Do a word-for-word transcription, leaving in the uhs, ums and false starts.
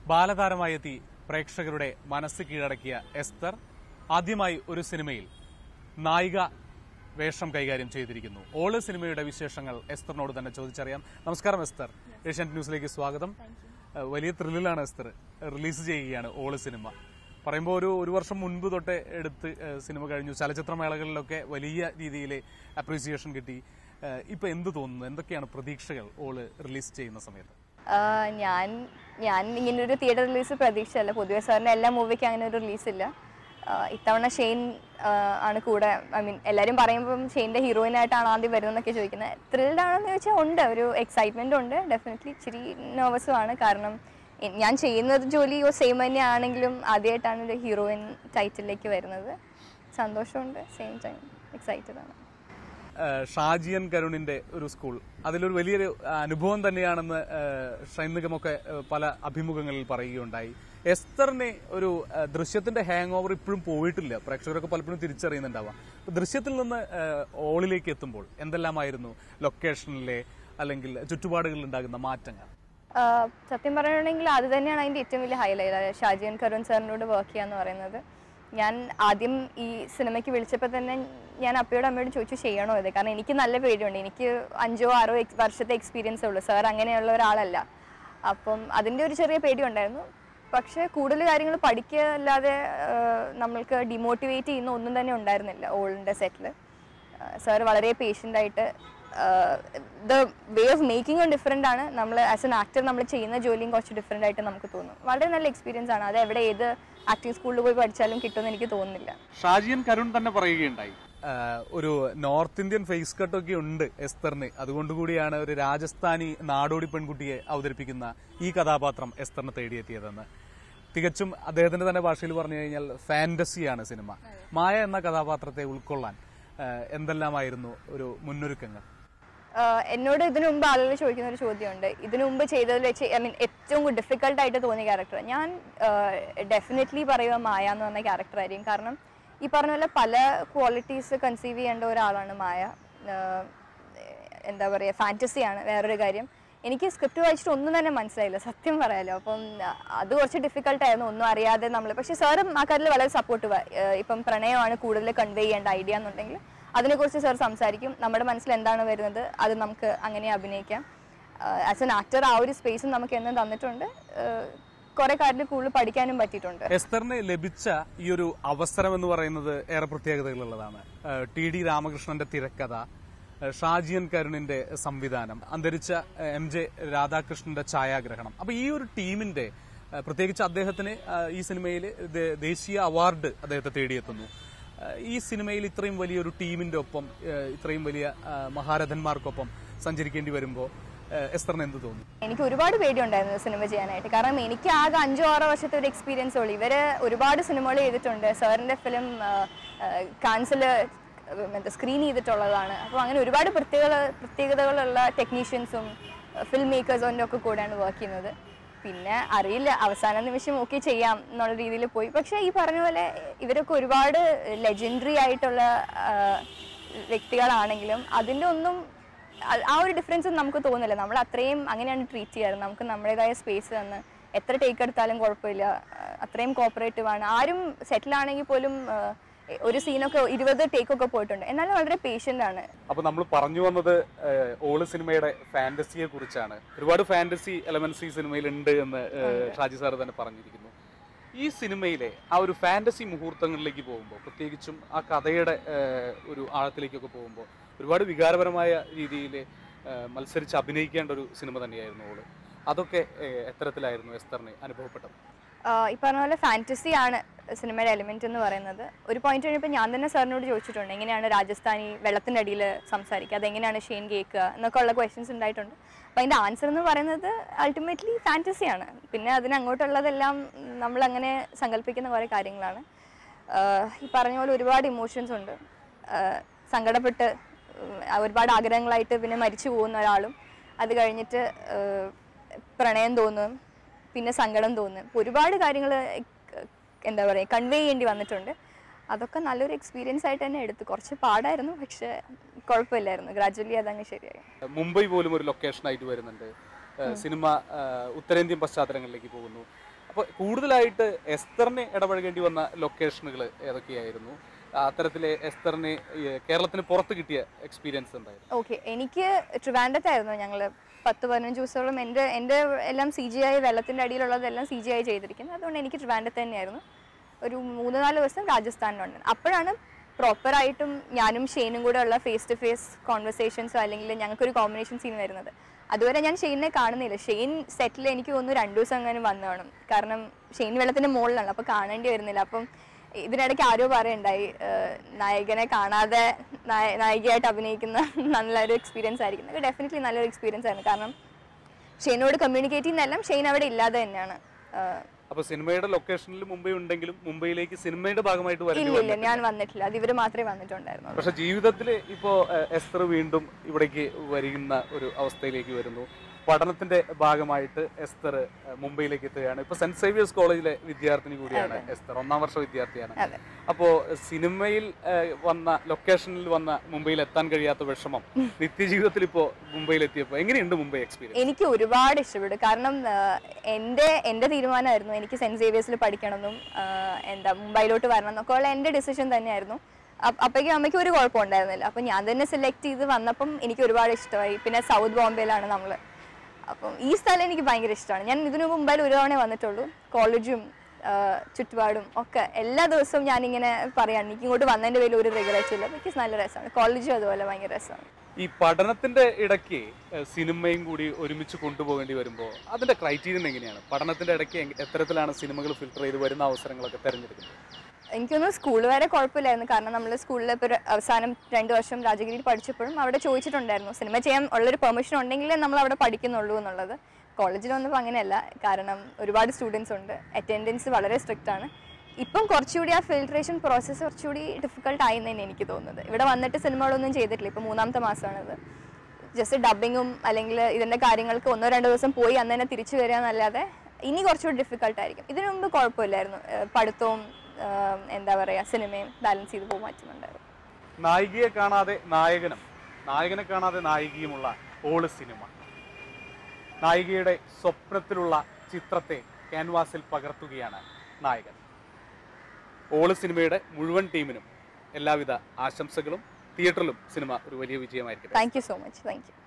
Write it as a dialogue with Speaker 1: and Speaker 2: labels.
Speaker 1: ബാലതാരമായി എത്തി പ്രേക്ഷകരുടെ മനസ്സ് കീഴടക്കിയ എസ്തർ ആദ്യമായി ഒരു സിനിമയിൽ നായിക വേഷം കൈകാര്യം ചെയ്തിരിക്കുന്നു. ഓള് സിനിമയുടെ വിശേഷങ്ങൾ എസ്തറിനോട് തന്നെ ചോദിച്ചറിയാം. നമസ്കാരം എസ്തർ, ഏഷ്യാനെറ്റ് ന്യൂസിലേക്ക് സ്വാഗതം. വലിയ ത്രില്ലിലാണ് എസ്തർ. റിലീസ് ചെയ്യുകയാണ് ഓള് സിനിമ. പറയുമ്പോൾ ഒരു ഒരു വർഷം മുൻപ് തൊട്ടേ എടുത്ത് സിനിമ കഴിഞ്ഞു. ചലച്ചിത്രമേളകളിലൊക്കെ വലിയ രീതിയിൽ അപ്രീസിയേഷൻ കിട്ടി. ഇപ്പൊ എന്ത് തോന്നുന്നു? എന്തൊക്കെയാണ് പ്രതീക്ഷകൾ ഓള് റിലീസ് ചെയ്യുന്ന സമയത്ത്?
Speaker 2: ഞാൻ ഞാൻ ഇങ്ങനൊരു തിയേറ്റർ റിലീസ് പ്രതീക്ഷയല്ല. പൊതുവെ സാറിൻ്റെ എല്ലാ മൂവിക്കും അങ്ങനെ ഒരു റിലീസില്ല. ഇത്തവണ ഷെയ്ൻ ആണ് കൂടെ. ഐ മീൻ എല്ലാവരും പറയുമ്പം ഷെയ്ൻ്റെ ഹീറോയിനായിട്ടാണ് ആദ്യം വരുന്നതെന്നൊക്കെ ചോദിക്കുന്നത്. ത്രിൽഡ് ആണെന്ന് ചോദിച്ചാൽ ഉണ്ട്, ഒരു എക്സൈറ്റ്മെൻ്റ് ഉണ്ട്. ഡെഫിനറ്റ്ലി ഇച്ചിരി നെർവസും ആണ്. കാരണം ഞാൻ ചെയ്യുന്നത് ജോലി സെയിം തന്നെയാണെങ്കിലും ആദ്യമായിട്ടാണ് ഒരു ഹീറോയിൻ ടൈറ്റിലേക്ക് വരുന്നത്. സന്തോഷമുണ്ട്, സെയിം ടൈം എക്സൈറ്റഡ് ആണ്.
Speaker 1: ഷാജിയൻ കരുണിന്റെ ഒരു സ്കൂൾ, അതിലൊരു വലിയൊരു അനുഭവം തന്നെയാണെന്ന് ഷൈൻ നിഗമൊക്കെ പല അഭിമുഖങ്ങളിൽ പറയുകയുണ്ടായി. എസ്തറിനെ ഒരു ദൃശ്യത്തിന്റെ ഹാങ് ഓവർ ഇപ്പോഴും പോയിട്ടില്ല. പ്രേക്ഷകരൊക്കെ പലപ്പോഴും തിരിച്ചറിയുന്നുണ്ടാവാം. ദൃശ്യത്തിൽ നിന്ന് ഓളിലേക്ക് എത്തുമ്പോൾ എന്തെല്ലാമായിരുന്നു ലൊക്കേഷനിലെ അല്ലെങ്കിൽ ചുറ്റുപാടുകളിൽ ഉണ്ടാകുന്ന മാറ്റങ്ങൾ?
Speaker 2: സത്യം പറയുകയാണെങ്കിൽ അത് തന്നെയാണ് അതിന്റെ ഏറ്റവും വലിയ ഹൈലൈറ്റ്. ഷാജിയൻ കരുൺ സാറിനോട് വർക്ക് ചെയ്യാന്ന് പറയുന്നത്. ഞാൻ ആദ്യം ഈ സിനിമയ്ക്ക് വിളിച്ചപ്പോൾ തന്നെ ഞാൻ അപ്പയോടും അമ്മയോടും ചോദിച്ചു ചെയ്യണോ ഇത്. കാരണം എനിക്ക് നല്ല പേടിയുണ്ട്. എനിക്ക് അഞ്ചോ ആറോ വർഷത്തെ എക്സ്പീരിയൻസേ ഉള്ളൂ. സാർ അങ്ങനെയുള്ള ഒരാളല്ല. അപ്പം അതിൻ്റെ ഒരു ചെറിയ പേടിയുണ്ടായിരുന്നു. പക്ഷേ കൂടുതൽ കാര്യങ്ങൾ പഠിക്കുക അല്ലാതെ നമ്മൾക്ക് ഡിമോട്ടിവേറ്റ് ചെയ്യുന്ന ഒന്നും തന്നെ ഉണ്ടായിരുന്നില്ല ഓളിൻ്റെ സെറ്റിൽ. സാർ വളരെ പേഷ്യൻ്റായിട്ട് the way of making on different ആണ്. നമ്മൾ ആസ് എൻ ആക്ടർ നമ്മൾ ചെയ്യുന്ന ജോലിയും കുറച്ച് ഡിഫറെൻ്റ് ആയിട്ട് നമുക്ക് തോന്നും. വളരെ നല്ല എക്സ്പീരിയൻസ് ആണ്. അത് എവിടെ ഏത് ആക്ടിംഗ് സ്കൂളിൽ പോയി പഠിച്ചാലും കിട്ടുമെന്ന് എനിക്ക് തോന്നുന്നില്ല.
Speaker 1: ഷാജിയൻ കരുൺ തന്നെ പറയുകയുണ്ടായി, ഒരു നോർത്ത് ഇന്ത്യൻ ഫേസ് കട്ടൊക്കെ ഉണ്ട് എസ്തറിന്. അതുകൊണ്ടുകൂടിയാണ് ഒരു രാജസ്ഥാനി നാടോടി പെൺകുട്ടിയെ അവതരിപ്പിക്കുന്ന ഈ കഥാപാത്രം എസ്തറിന് തേടിയെത്തിയതെന്ന്. തികച്ചും അദ്ദേഹത്തിന്റെ തന്നെ ഭാഷയിൽ പറഞ്ഞു കഴിഞ്ഞാൽ ഫാന്റസിയാണ് സിനിമ. മായ എന്ന കഥാപാത്രത്തെ ഉൾക്കൊള്ളാൻ എന്തെല്ലാമായിരുന്നു ഒരു മുന്നൊരുക്കങ്ങൾ?
Speaker 2: എന്നോട് ഇതിനു മുമ്പ് ആളുകൾ ചോദിക്കുന്ന ഒരു ചോദ്യമുണ്ട്, ഇതിനു മുമ്പ് ചെയ്തതിൽ വെച്ച് ഐ മീൻ ഏറ്റവും ഡിഫിക്കൽട്ടായിട്ട് തോന്നിയ ക്യാരക്ടർ. ഞാൻ ഡെഫിനറ്റ്ലി പറയുക മായ എന്ന് പറഞ്ഞ ക്യാരക്ടറായിരിക്കും. കാരണം ഈ പറഞ്ഞ പോലെ പല ക്വാളിറ്റീസ് കൺസീവ് ചെയ്യേണ്ട ഒരാളാണ് മായ. എന്താ പറയുക, ഫാൻറ്റസിയാണ് വേറൊരു കാര്യം. എനിക്ക് സ്ക്രിപ്റ്റ് വായിച്ചിട്ട് ഒന്നും തന്നെ മനസ്സിലായില്ല, സത്യം പറയാലോ. അപ്പം അത് കുറച്ച് ഡിഫിക്കൽട്ടായിരുന്നു, ഒന്നും അറിയാതെ നമ്മൾ. പക്ഷേ സാറും ആ കാര്യത്തിൽ വളരെ സപ്പോർട്ടീവ്. ഇപ്പം പ്രണയമാണ് കൂടുതൽ കൺവേ ചെയ്യേണ്ട ഐഡിയ എന്നുണ്ടെങ്കിൽ അതിനെക്കുറിച്ച് സാർ സംസാരിക്കും. നമ്മുടെ മനസ്സിൽ എന്താണ് വരുന്നത് അത് നമുക്ക് അങ്ങനെ അഭിനയിക്കാം. ആസ് എൻ ആക്ടർ ആ ഒരു സ്പേസും നമുക്ക് എന്നും തന്നിട്ടുണ്ട്. കുറെ കാര്യത്തിൽ കൂടുതൽ പഠിക്കാനും പറ്റിയിട്ടുണ്ട്.
Speaker 1: എസ്തറിന് ലഭിച്ച ഈ ഒരു അവസരം എന്ന് പറയുന്നത് ഏറെ പ്രത്യേകതകളുള്ളതാണ്. ടി ഡി രാമകൃഷ്ണന്റെ തിരക്കഥ, ഷാജിയൻ കരുണിന്റെ സംവിധാനം, അന്തരിച്ച എം ജെ രാധാകൃഷ്ണന്റെ ഛായാഗ്രഹണം. അപ്പൊ ഈ ഒരു ടീമിന്റെ, പ്രത്യേകിച്ച് അദ്ദേഹത്തിന് ഈ സിനിമയിൽ ദേശീയ അവാർഡ് അദ്ദേഹത്തെ തേടിയെത്തുന്നു. ഈ സിനിമയിൽ ഇത്രയും വലിയൊരു ടീമിന്റെ ഒപ്പം ഇത്രയും വലിയ മഹാരഥന്മാർക്കൊപ്പം സഞ്ചരിക്കേണ്ടി വരുമ്പോൾ എസ്തറിന് എന്ത് തോന്നുന്നു?
Speaker 2: എനിക്ക് ഒരുപാട് പേടിയുണ്ടായിരുന്നു സിനിമ ചെയ്യാനായിട്ട്. കാരണം എനിക്ക് ആകെ അഞ്ചോ ആറോ വർഷത്തെ ഒരു എക്സ്പീരിയൻസ് ഉള്ളൂ. ഇവര് ഒരുപാട് സിനിമകൾ ചെയ്തിട്ടുണ്ട്. സാറിന്റെ ഫിലിം കാൻസില് സ്ക്രീൻ ചെയ്തിട്ടുള്ളതാണ്. അപ്പോൾ അങ്ങനെ ഒരുപാട് പ്രത്യേക പ്രത്യേകതകളുള്ള ടെക്നീഷ്യൻസും ഫിലിം മേക്കേഴ്സും ഒക്കെ കൂടെയാണ് വർക്ക് ചെയ്യുന്നത്. പിന്നെ അറിയില്ല, അവസാന നിമിഷം ഓക്കെ ചെയ്യാം എന്നുള്ള രീതിയിൽ പോയി. പക്ഷേ ഈ പറഞ്ഞ പോലെ ഇവരൊക്കെ ഒരുപാട് ലെജൻഡറി ആയിട്ടുള്ള വ്യക്തികളാണെങ്കിലും അതിൻ്റെ ഒന്നും ആ ഒരു ഡിഫറൻസ് നമുക്ക് തോന്നില്ല. നമ്മൾ അത്രയും അങ്ങനെയാണ് ട്രീറ്റ് ചെയ്യാറ്. നമുക്ക് നമ്മുടേതായ സ്പേസ് തന്ന് എത്ര ടേക്ക് എടുത്താലും കുഴപ്പമില്ല, അത്രയും കോപ്പറേറ്റീവ് ആണ്. ആരും സെറ്റിലാണെങ്കിൽ പോലും ഒരു സീനൊക്കെ ഇരുപത് ടേക്കൊക്കെ പോയിട്ടുണ്ട്, എന്നാലും വളരെ പേഷ്യന്റ് ആണ്.
Speaker 1: അപ്പൊ നമ്മൾ പറഞ്ഞു വന്നത് ഓള് സിനിമയുടെ ഫാന്റസിയെ കുറിച്ചാണ്. ഒരുപാട് ഫാന്റസി എലമെന്റ്സ് ഈ സിനിമയിൽ ഉണ്ട് എന്ന് ഷാജി സാർ തന്നെ പറഞ്ഞിരിക്കുന്നു. ഈ സിനിമയിലെ ആ ഒരു ഫാന്റസി മുഹൂർത്തങ്ങളിലേക്ക് പോകുമ്പോൾ, പ്രത്യേകിച്ചും ആ കഥയുടെ ഒരു ആഴത്തിലേക്കൊക്കെ പോകുമ്പോൾ ഒരുപാട് വികാരപരമായ രീതിയിൽ മത്സരിച്ച് അഭിനയിക്കേണ്ട ഒരു സിനിമ തന്നെയായിരുന്നു ഓള്. അതൊക്കെ എത്തരത്തിലായിരുന്നു എസ്തറിന് അനുഭവപ്പെട്ടത്?
Speaker 2: ഈ പറഞ്ഞ പോലെ ഫാൻറ്റസി ആണ് സിനിമയുടെ എലിമെന്റ് എന്ന് പറയുന്നത്. ഒരു പോയിന്റ് കഴിഞ്ഞപ്പോൾ ഞാൻ തന്നെ സാറിനോട് ചോദിച്ചിട്ടുണ്ട്, എങ്ങനെയാണ് രാജസ്ഥാനി വെള്ളത്തിൻ്റെ അടിയിൽ സംസാരിക്കുക, അതെങ്ങനെയാണ് ഷെയ്ൻ കേൾക്കുക എന്നൊക്കെ ഉള്ള ക്വസ്റ്റ്യൻസ് ഉണ്ടായിട്ടുണ്ട്. അപ്പോൾ അതിൻ്റെ ആൻസർ എന്ന് പറയുന്നത് അൾട്ടിമേറ്റ്ലി ഫാൻറ്റസിയാണ്. പിന്നെ അതിനങ്ങോട്ടുള്ളതെല്ലാം നമ്മളങ്ങനെ സങ്കല്പിക്കുന്ന കുറേ കാര്യങ്ങളാണ്. ഈ പറഞ്ഞ പോലെ ഒരുപാട് ഇമോഷൻസ് ഉണ്ട്. സങ്കടപ്പെട്ട് ഒരുപാട് ആഗ്രഹങ്ങളായിട്ട് പിന്നെ മരിച്ചു പോകുന്ന ഒരാളും, അത് കഴിഞ്ഞിട്ട് പ്രണയം തോന്നും, പിന്നെ സങ്കടം തോന്നും. ഒരുപാട് കാര്യങ്ങൾ എന്താ പറയുക കൺവേ ചെയ്യേണ്ടി വന്നിട്ടുണ്ട്. അതൊക്കെ നല്ലൊരു എക്സ്പീരിയൻസ് ആയിട്ട് തന്നെ എടുത്തു. കുറച്ച് പാടായിരുന്നു, പക്ഷെ കുഴപ്പമില്ലായിരുന്നു. ഗ്രാജുവലി അതങ്ങ് ശരിയായി.
Speaker 1: മുംബൈ പോലും ഒരു ലൊക്കേഷൻ ആയിട്ട് വരുന്നുണ്ട്. സിനിമ ഉത്തരേന്ത്യൻ പശ്ചാത്തലങ്ങളിലേക്ക് പോകുന്നു. അപ്പോൾ കൂടുതലായിട്ട് എസ്തറിനെ ഇടപഴകേണ്ടി വന്ന ലൊക്കേഷനുകൾ ഏതൊക്കെയായിരുന്നു? അത്തരത്തിലെ എസ്തറിന് കേരളത്തിന് പുറത്ത് കിട്ടിയ എക്സ്പീരിയൻസ് ഉണ്ടായിരുന്നു?
Speaker 2: ഓക്കെ, എനിക്ക് ട്രിവാൻഡ്രത്തായിരുന്നു ഞങ്ങൾ പത്ത് പതിനഞ്ച് ദിവസത്തോളം. എൻ്റെ എൻ്റെ എല്ലാം സി ജി ആയി, വെള്ളത്തിൻ്റെ അടിയിലുള്ളതെല്ലാം സി ജി ആയി ചെയ്തിരിക്കുന്നത്. അതുകൊണ്ട് എനിക്ക് ട്രിവാൻഡ്രത്ത് തന്നെയായിരുന്നു. ഒരു മൂന്ന് നാല് ദിവസം രാജസ്ഥാനിലുണ്ട്. അപ്പോഴാണ് പ്രോപ്പറായിട്ടും ഞാനും ഷെയ്നും കൂടെ ഉള്ള ഫേസ് ടു ഫേസ് കോൺവെർസേഷൻസോ അല്ലെങ്കിൽ ഞങ്ങൾക്കൊരു കോമ്പിനേഷൻ സീൻ വരുന്നത്. അതുവരെ ഞാൻ ഷെയ്നെ കാണുന്നില്ല. ഷെയ്ൻ സെറ്റിൽ എനിക്ക് തോന്നുന്നു രണ്ടു ദിവസം അങ്ങനെ വന്നു കാണും. കാരണം ഷെയ്ൻ വെള്ളത്തിൻ്റെ മുകളിലാണ്, അപ്പോൾ കാണേണ്ടി വരുന്നില്ല. അപ്പം ഇതിനിടയ്ക്ക് ആരോ പറയുണ്ടായി, നായകനെ കാണാതെ നായികയായിട്ട് അഭിനയിക്കുന്ന നല്ലൊരു എക്സ്പീരിയൻസ് ആയിരിക്കും. അത് ഡെഫിനറ്റ്ലി നല്ലൊരു എക്സ്പീരിയൻസ് ആയിരുന്നു. കാരണം ഷെയ്നോട് കമ്മ്യൂണിക്കേറ്റ് ചെയ്യുന്നതെല്ലാം ഷെയ്ൻ അവിടെ ഇല്ലാതെ തന്നെയാണ്.
Speaker 1: അപ്പോൾ സിനിമയുടെ ലൊക്കേഷനിൽ മുംബൈ ഉണ്ടെങ്കിലും മുംബൈയിലേക്ക് സിനിമയുടെ ഭാഗമായിട്ട്
Speaker 2: ഇല്ല ഇല്ല ഞാൻ വന്നിട്ടില്ല. അത് ഇവര് മാത്രമേ വന്നിട്ടുണ്ടായിരുന്നു.
Speaker 1: പക്ഷെ ജീവിതത്തിൽ ഇപ്പോൾ എസ്തർ വീണ്ടും ഇവിടേക്ക് വരുന്ന ഒരു അവസ്ഥയിലേക്ക് വരുന്നു. പഠനത്തിന്റെ ഭാഗമായിട്ട് എസ്തർ മുംബൈയിലേക്ക് എത്തുകയാണ്. ഇപ്പൊ സെന്റ് സേവിയേഴ്സ് കോളേജിലെ വിദ്യാർത്ഥിനി കൂടിയാണ് എസ്തർ, ഒന്നാം വർഷ വിദ്യാർത്ഥിയാണ്. അപ്പോ സിനിമയിൽ വന്ന ലൊക്കേഷനിൽ വന്ന മുംബൈയിൽ എത്താൻ കഴിയാത്ത വിഷമം നിത്യജീവിതത്തിൽ ഇപ്പോ മുംബൈയിൽ എത്തിയപ്പോൾ എങ്ങനെയുണ്ട് മുംബൈ എക്സ്പീരിയൻസ്?
Speaker 2: എനിക്ക് ഒരുപാട് ഇഷ്ടപ്പെട്ടു. കാരണം എൻ്റെ എൻ്റെ തീരുമാനമായിരുന്നു എനിക്ക് സെന്റ് സേവിയേഴ്സിൽ പഠിക്കണമെന്നും എന്താ മുംബൈയിലോട്ട് വരണം എന്നൊക്കെ ഉള്ള എൻ്റെ ഡിസിഷൻ തന്നെയായിരുന്നു. അപ്പോഴേക്കും അമ്മയ്ക്ക് ഒരു കുഴപ്പം ഉണ്ടായിരുന്നില്ല. അപ്പം ഞാൻ തന്നെ സെലക്ട് ചെയ്ത് വന്നപ്പം എനിക്ക് ഒരുപാട് ഇഷ്ടമായി. പിന്നെ സൗത്ത് ബോംബെയിലാണ് നമ്മൾ. അപ്പം ഈ സ്ഥലം എനിക്ക് ഭയങ്കര ഇഷ്ടമാണ്. ഞാൻ ഇതിനു മുമ്പായി ഒരു തവണ വന്നിട്ടുള്ളൂ. കോളേജും ചുറ്റുപാടും ഒക്കെ എല്ലാ ദിവസവും ഞാനിങ്ങനെ പറയാം, എനിക്ക് ഇങ്ങോട്ട് വന്നതിൻ്റെ പേരിൽ ഒരു റിഗ്രറ്റ് ഇല്ല. എനിക്ക് നല്ല രസമാണ്. കോളേജും അതുപോലെ ഭയങ്കര രസമാണ്.
Speaker 1: ഈ പഠനത്തിന്റെ ഇടയ്ക്ക് സിനിമയും കൂടി ഒരുമിച്ച് കൊണ്ടുപോകേണ്ടി വരുമ്പോൾ അതിന്റെ ക്രൈറ്റീരിയൻ എങ്ങനെയാണ്? പഠനത്തിന്റെ ഇടയ്ക്ക് എത്തരത്തിലാണ് സിനിമകൾ ഫിൽട്ടർ ചെയ്ത് വരുന്ന അവസരങ്ങളൊക്കെ തിരഞ്ഞെടുക്കുന്നത്?
Speaker 2: എനിക്കൊന്നും സ്കൂൾ വരെ കുഴപ്പമില്ലായിരുന്നു. കാരണം നമ്മൾ സ്കൂളിൽ ഇപ്പോൾ അവസാനം രണ്ട് വർഷം രാജഗിരിയിൽ പഠിച്ചപ്പോഴും അവിടെ ചോദിച്ചിട്ടുണ്ടായിരുന്നു സിനിമ ചെയ്യാൻ ഉള്ളൊരു പെർമിഷൻ ഉണ്ടെങ്കിലേ നമ്മൾ അവിടെ പഠിക്കുന്നുള്ളൂ എന്നുള്ളത്. കോളേജിൽ വന്നപ്പോൾ അങ്ങനെയല്ല. കാരണം ഒരുപാട് സ്റ്റുഡൻസ് ഉണ്ട്, അറ്റൻഡൻസ് വളരെ സ്ട്രിക്റ്റ് ആണ്. ഇപ്പം കുറച്ചുകൂടി ആ ഫിൽട്രേഷൻ പ്രോസസ്സ് കുറച്ചുകൂടി ഡിഫിക്കൽട്ട് ആയി എന്ന് തന്നെ എനിക്ക് തോന്നുന്നത്. ഇവിടെ വന്നിട്ട് സിനിമകളൊന്നും ചെയ്തിട്ടില്ല. ഇപ്പോൾ മൂന്നാമത്തെ മാസമാണിത്. ജസ്റ്റ് ഡബിങ്ങും അല്ലെങ്കിൽ ഇതിൻ്റെ കാര്യങ്ങൾക്ക് ഒന്നോ രണ്ടോ ദിവസം പോയി അന്ന് തന്നെ തിരിച്ചു വരിക എന്നല്ലാതെ ഇനി കുറച്ചുകൂടി ഡിഫിക്കൽട്ടായിരിക്കും. ഇതിനു മുമ്പ് കുഴപ്പമില്ലായിരുന്നു. പഠിത്തവും എന്താ പറയുക സിനിമയും ബാലൻസ് ചെയ്ത് പോകാൻ പറ്റുന്നുണ്ടായിരുന്നു.
Speaker 1: നായികയെ കാണാതെ നായകനും നായകനെ കാണാതെ നായികയുമുള്ള ഓള് സിനിമ നായികയുടെ സ്വപ്നത്തിലുള്ള ചിത്രത്തെ ക്യാൻവാസിൽ പകർത്തുകയാണ് നായകൻ. ഓള് സിനിമയുടെ മുഴുവൻ ടീമിനും എല്ലാവിധ ആശംസകളും. തിയേറ്ററിലും സിനിമ ഒരു വലിയ വിജയമായിരിക്കും.
Speaker 2: Thank you so much. Thank U.